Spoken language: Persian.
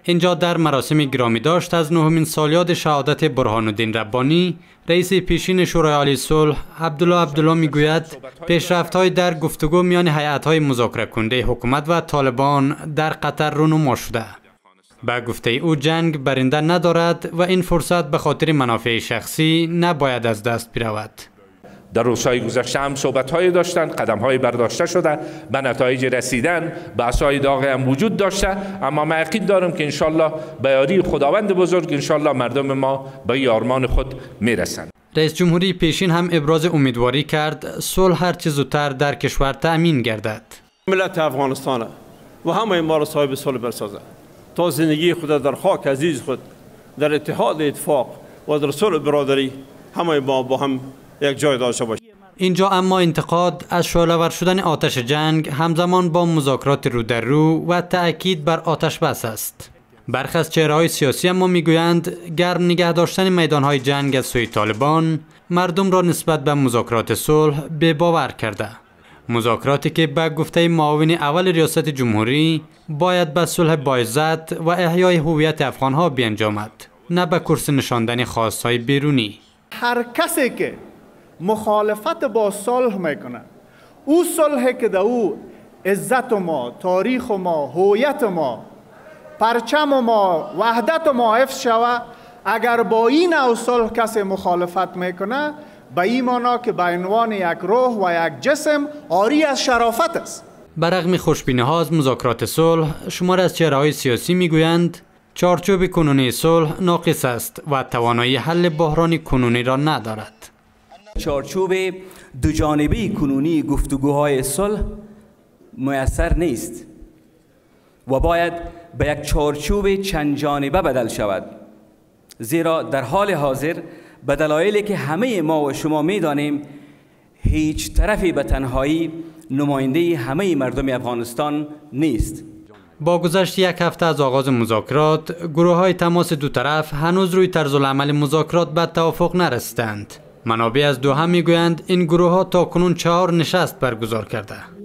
اینجا در مراسم گرامی داشت از نهمین سالیاد شهادت برهان الدین ربانی، رئیس پیشین شورای عالی صلح عبدالله میگوید پیشرفت‌های در گفتگو میان هیئت‌های مذاکره کننده حکومت و طالبان در قطر رونما شده. به گفته او جنگ برنده ندارد و این فرصت به خاطر منافع شخصی نباید از دست برود. در روزهای گذشته هم صحبت‌های داشتند، قدم‌های برداشته شده، به نتایج رسیدن، بحث‌های داغ هم وجود داشته، اما من یقین دارم که انشالله به یاری خداوند بزرگ انشالله مردم ما به این آرمان خود میرسند. رئیس جمهوری پیشین هم ابراز امیدواری کرد صلح هر چه زودتر در کشور تأمین گردد. ملت افغانستان و همه ما را صاحب صلح برسازد تا زندگی خود در خاک عزیز خود در اتحاد اتفاق و در صلح برادری همه ما با هم یک جای داشته باشیم. اینجا اما انتقاد از شعله‌ور شدن آتش جنگ همزمان با مذاکرات رو در رو و تأکید بر آتش بس است. برخی از چهره‌های سیاسی اما میگویند گرم نگه داشتن میدان‌های جنگ از سوی طالبان مردم را نسبت به مذاکرات صلح بی‌باور کرده. مذاکراتی که به گفته معاون اول ریاست جمهوری باید به صلح باعزت و احیای هویت افغان‌ها بیانجامد، نه به کرسی نشاندن خواست‌های بیرونی. هر کسی که مخالفت با صلح میکنه، او صلحی که در او عزت ما، تاریخ ما، هویت ما، پرچم ما، وحدت ما حفظ شود، اگر با این نوع صلح کسی مخالفت میکنه به این معنا که به عنوان یک روح و یک جسم عاری از شرافت است. برغم خوشبینی‌ها از مذاکرات صلح، شمار از چهره‌های سیاسی میگویند چارچوب کنونی صلح ناقص است و توانایی حل بحران کنونی را ندارد. چارچوب دوجانبه کنونی گفتگوهای صلح میسر نیست و باید به یک چارچوب چند جانبه بدل شود، زیرا در حال حاضر به دلایلی که همه ما و شما میدانیم هیچ طرفی به تنهایی نماینده همه مردم افغانستان نیست. با گذشت یک هفته از آغاز مذاکرات، گروه‌های تماس دو طرف هنوز روی طرزالعمل مذاکرات به توافق نرسیدند. منابع از دوحه میگویند این گروه‌ها تاکنون 4 نشست برگزار کرده.